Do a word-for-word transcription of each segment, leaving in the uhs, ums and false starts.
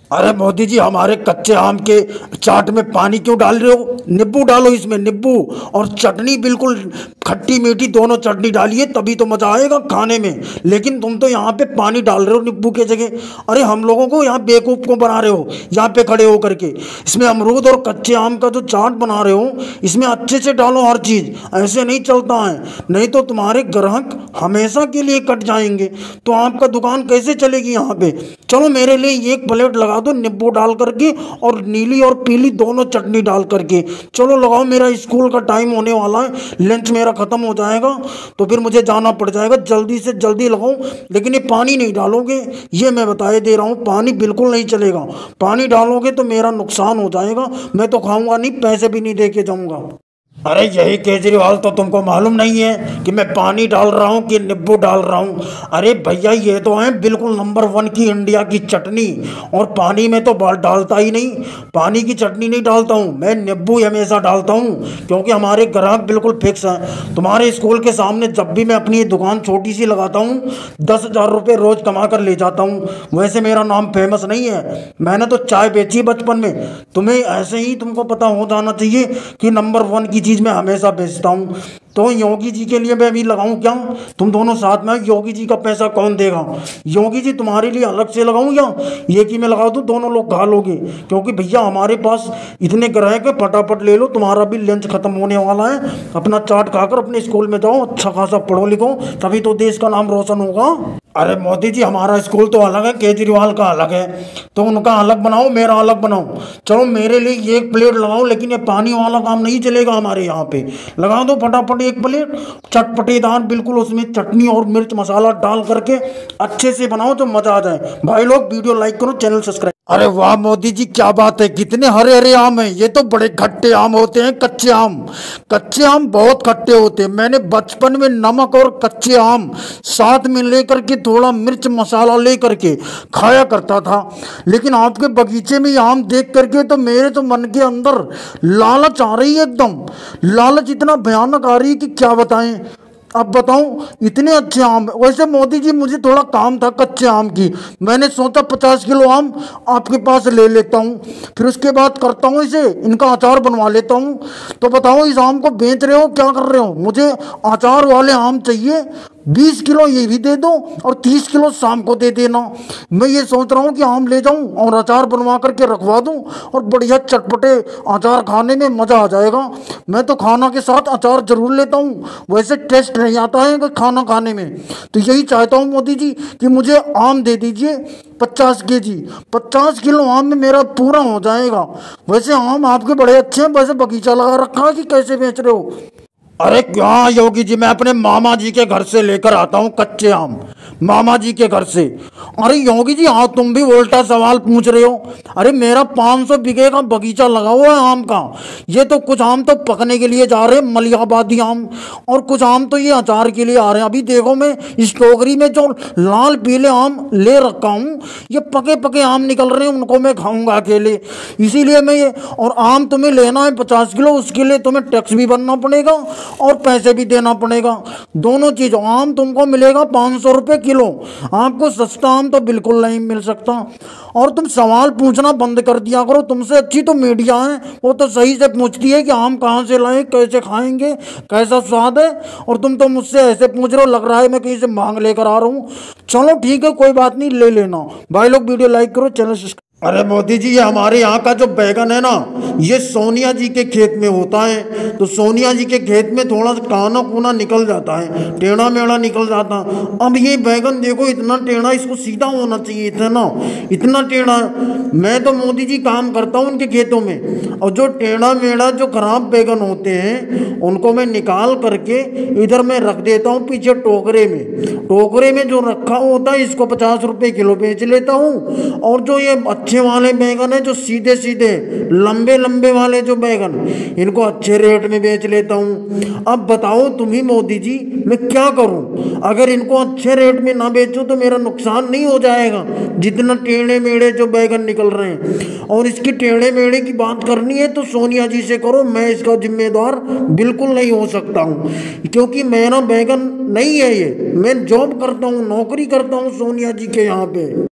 अरे मोदी जी, हमारे कच्चे आम के चाट में पानी क्यों डाल रहे हो? नींबू डालो इसमें, नींबू और चटनी, बिल्कुल खट्टी मीठी दोनों चटनी डालिए, तभी तो मजा आएगा खाने में। लेकिन तुम तो यहाँ पे पानी डाल रहे हो नींबू के जगह। अरे हम लोगों को यहाँ बेवकूफ़ को बना रहे हो यहाँ पे खड़े होकर के। इसमें अमरूद और कच्चे आम का जो चाट बना रहे हो, इसमें अच्छे से डालो हर चीज़, ऐसे नहीं चलता है। नहीं तो तुम्हारे ग्राहक हमेशा के लिए कट जाएंगे, तो आपका दुकान कैसे चलेगी यहाँ पे। चलो मेरे लिए एक प्लेट लगा दो नींबू डाल करके, और नीली और पीली दोनों चटनी डाल करके। चलो लगाओ, मेरा स्कूल का टाइम होने वाला है, लंच मेरा ख़त्म हो जाएगा तो फिर मुझे जाना पड़ जाएगा। जल्दी से जल्दी लगाओ, लेकिन ये पानी नहीं डालोगे, ये मैं बताए दे रहा हूँ, पानी बिल्कुल नहीं चलेगा। पानी डालोगे तो मेरा नुकसान हो जाएगा, मैं तो खाऊंगा नहीं, पैसे भी नहीं दे के जाऊँगा। अरे यही केजरीवाल, तो तुमको मालूम नहीं है कि मैं पानी डाल रहा हूँ कि नींबू डाल रहा हूँ? अरे भैया, ये तो है बिल्कुल नंबर वन की इंडिया की चटनी, और पानी में तो बाल डालता ही नहीं, पानी की चटनी नहीं डालता हूँ मैं, नींबू हमेशा डालता हूँ, क्योंकि हमारे ग्राहक बिल्कुल फिक्स हैं। तुम्हारे स्कूल के सामने जब भी मैं अपनी दुकान छोटी सी लगाता हूँ, दस हज़ार रुपये रोज़ कमा कर ले जाता हूँ। वैसे मेरा नाम फेमस नहीं है, मैंने तो चाय बेची बचपन में। तुम्हें ऐसे ही तुमको पता हो जाना चाहिए कि नंबर वन की चीज़ मैं हमेशा बेचता हूँ। तो योगी जी के लिए मैं भी लगाऊं क्या? तुम दोनों साथ में, योगी जी का पैसा कौन देगा? योगी जी तुम्हारे लिए अलग से लगाऊं या एक ही में लगा दूं, दोनों लोग खा लोगे? क्योंकि भैया हमारे पास इतने ग्राहक है, फटाफट ले लो, तुम्हारा भी लंच खत्म होने वाला है। अपना चाट खाकर अपने स्कूल में जाओ, अच्छा खासा पढ़ो लिखो, तभी तो देश का नाम रोशन होगा। अरे मोदी जी, हमारा स्कूल तो अलग है, केजरीवाल का अलग है, तो उनका अलग बनाओ, मेरा अलग बनाओ। चलो मेरे लिए एक प्लेट लगाओ, लेकिन ये पानी वाला काम नहीं चलेगा हमारे यहाँ पे। लगा दो फटाफट एक प्लेट चटपटेदार, बिल्कुल उसमें चटनी और मिर्च मसाला डाल करके अच्छे से बनाओ तो मजा आ जाए। भाई लोग वीडियो लाइक करो, चैनल सब्सक्राइब। अरे वाह मोदी जी, क्या बात है, कितने हरे हरे आम हैं। ये तो बड़े खट्टे आम होते हैं, कच्चे आम। कच्चे आम बहुत खट्टे होते हैं। मैंने बचपन में नमक और कच्चे आम साथ में लेकर के थोड़ा मिर्च मसाला लेकर के खाया करता था। लेकिन आपके बगीचे में ये आम देख करके तो मेरे तो मन के अंदर लालच आ रही है, एकदम लालच इतना भयानक आ रही है कि क्या बताएं। अब बताऊं, इतने अच्छे आम। वैसे मोदी जी, मुझे थोड़ा काम था कच्चे आम की, मैंने सोचा पचास किलो आम आपके पास ले लेता हूं, फिर उसके बाद करता हूं इसे, इनका अचार बनवा लेता हूं। तो बताओ, इस आम को बेच रहे हो, क्या कर रहे हो? मुझे अचार वाले आम चाहिए, बीस किलो ये भी दे दो और तीस किलो शाम को दे देना। मैं ये सोच रहा हूँ कि आम ले जाऊँ और अचार बनवा करके रखवा दूँ, और बढ़िया चटपटे अचार खाने में मज़ा आ जाएगा। मैं तो खाना के साथ अचार जरूर लेता हूँ, वैसे टेस्ट नहीं आता है कि खाना खाने में। तो यही चाहता हूँ मोदी जी कि मुझे आम दे दीजिए पचास के जी, पचास किलो आम में मेरा पूरा हो जाएगा। वैसे आम आपके बड़े अच्छे हैं, वैसे बगीचा लगा रखा है कि कैसे बेच रहे हो? अरे क्या योगी जी, मैं अपने मामा जी के घर से लेकर आता हूँ कच्चे आम, मामा जी के घर से। अरे योगी जी, हाँ तुम भी उल्टा सवाल पूछ रहे हो। अरे मेरा पाँच सौ बीघे का बगीचा लगा हुआ है आम का। ये तो कुछ आम तो पकने के लिए जा रहे हैं, मलिहाबादी आम, और कुछ आम तो ये अचार के लिए आ रहे हैं। अभी देखो, मैं इस टोकरी में जो लाल पीले आम ले रखा हूँ, ये पके पके आम निकल रहे हैं, उनको मैं खाऊंगा अकेले, इसीलिए मैं ये। और आम तुम्हें लेना है पचास किलो, उसके लिए तुम्हें टैक्स भी भरना पड़ेगा और पैसे भी देना पड़ेगा, दोनों चीज। आम तुमको मिलेगा पाँच सौ रुपये किलो, आपको सस्ता आम तो बिल्कुल नहीं मिल सकता। और तुम सवाल पूछना बंद कर दिया करो, तुमसे अच्छी तो मीडिया है, वो तो सही से पूछती है कि आम कहाँ से लाएं, कैसे खाएंगे, कैसा स्वाद है। और तुम तो मुझसे ऐसे पूछ रहे हो, लग रहा है मैं कहीं से मांग लेकर आ रहा हूँ। चलो ठीक है, कोई बात नहीं, ले लेना। भाई लोग वीडियो लाइक करो, चैनल सब्सक्राइब। अरे मोदी जी, ये हमारे यहाँ का जो बैगन है ना, ये सोनिया जी के खेत में होता है। तो सोनिया जी के खेत में थोड़ा सा काना कूना निकल जाता है, टेढ़ा मेढ़ा निकल जाता। अब ये बैगन देखो, इतना टेढ़ा, इसको सीधा होना चाहिए, इतना इतना टेढ़ा। मैं तो मोदी जी काम करता हूँ उनके खेतों में, और जो टेढ़ा मेढ़ा जो खराब बैगन होते हैं, उनको मैं निकाल करके इधर मैं रख देता हूँ पीछे टोकरे में। टोकरे में जो रखा होता है, इसको पचास रुपये किलो बेच लेता हूँ। और जो ये अच्छे वाले बैगन है, जो सीधे सीधे लंबे लंबे वाले जो बैगन, इनको अच्छे रेट में बेच लेता हूँ। अब बताओ तुम ही मोदी जी, मैं क्या करूँ? अगर इनको अच्छे रेट में ना बेचूं तो मेरा नुकसान नहीं हो जाएगा, जितना टेढ़े मेढ़े जो बैगन निकल रहे हैं। और इसकी टेढ़े मेढ़े की बात करनी है तो सोनिया जी से करो, मैं इसका जिम्मेदार बिल्कुल नहीं हो सकता हूँ, क्योंकि मेरा बैगन नहीं है ये। मैं जॉब करता हूँ, नौकरी करता हूँ सोनिया जी के यहाँ पे।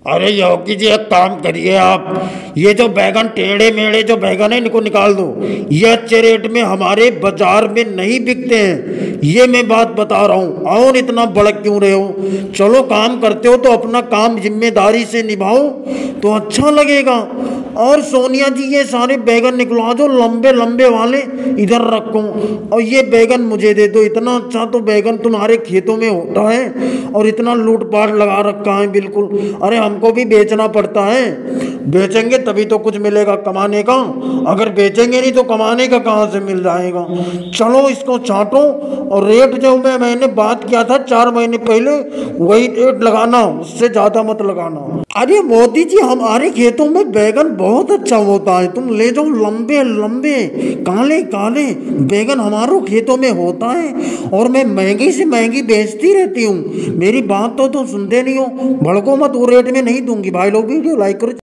अरे योगी जी एक काम करिए आप, ये जो बैगन टेढ़े मेढ़े जो बैगन है इनको निकाल दो। ये अच्छे रेट में हमारे बाजार में नहीं बिकते हैं, ये मैं बात बता रहा हूँ। और इतना भड़क क्यों रहे हो? चलो काम करते हो तो अपना काम जिम्मेदारी से निभाओ तो अच्छा लगेगा। और सोनिया जी ये सारे बैगन निकलवा दो, लंबे लंबे वाले इधर रखो, और ये बैगन मुझे दे दो। इतना अच्छा तो बैगन तुम्हारे खेतों में होता है और इतना लूटपाट लगा रखा है बिल्कुल। अरे हमको भी बेचना पड़ता है, बेचेंगे तभी तो कुछ मिलेगा कमाने का, अगर बेचेंगे नहीं तो कमाने का कहाँ से मिल जाएगा। चलो इसको छांटो, और रेट जो मैं मैंने बात किया था चार महीने पहले वही रेट लगाना, उससे ज़्यादा मत लगाना। अरे मोदी जी हमारे खेतों में बैगन बहुत अच्छा होता है, तुम ले जाओ। लंबे लंबे काले काले बैगन हमारे खेतों में होता है, और मैं महंगी से महंगी बेचती रहती हूँ। मेरी बात तो तुम सुनते नहीं हो, भड़को मत, वो रेट में नहीं दूंगी। भाई लोग वीडियो लाइक करो।